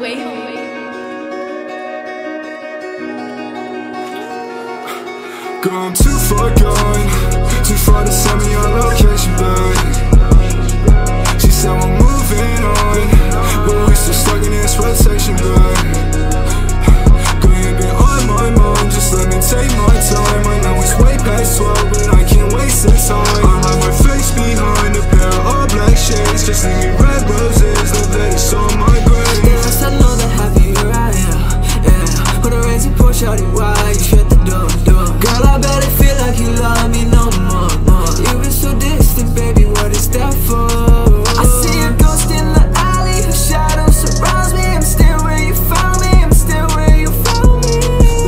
Gone too far gone, too far to send me your location back. She said we're moving on, but we still stuck in this rotation back. Girl, you've been on my mind, just let me take my time. I know it's way past 12, but I can't waste the time. I hide my face behind a pair of all black shades. Just leave me red roses, love that it's on my grave. Yes, I know the happier I am, yeah. When the rains and pour, shawty, why you shut the door? Girl, I bet it feel like you love me no more. You've been so distant, baby, what is that for? I see a ghost in the alley, her shadow surrounds me. I'm still where you found me, I'm still where you found me.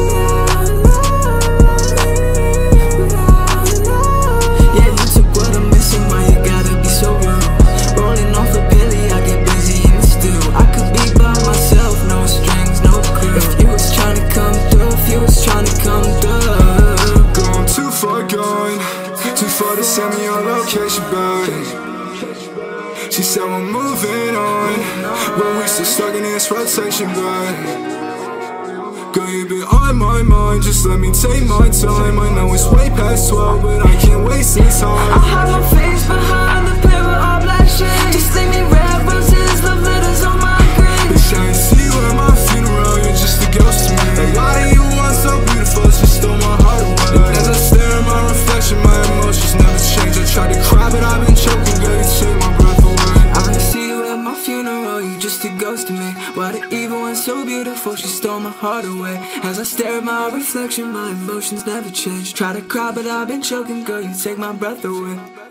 Yeah, you took what I'm missing, why you gotta be so rude? Rolling off a pilly, I get busy in the stew. I could be by myself, no strings, no crew. If you was trying to come through, if you was trying to come through. Too far gone, too far to send me your location back. She said we're moving on, but we still stuck in this rotation back. Girl, you've been on my mind, just let me take my time. I know it's way past 12, but I can't waste this time. I hide my face behind the pair of all black shades. Just leave me red roses, love letters on my grave. Bitch, I ain't see you at my funeral, you're just a ghost to me. Like, why do you want so beautiful, she stole my heart away. As I stare at my reflection, my emotions never change. I tried to cry, but I've been choking, girl, you take my breath away. I ain't see you at my funeral, you just a ghost to me. Why the evil one's so beautiful, she stole my heart away. As I stare at my reflection, my emotions never change. Try to cry, but I've been choking, girl, you take my breath away.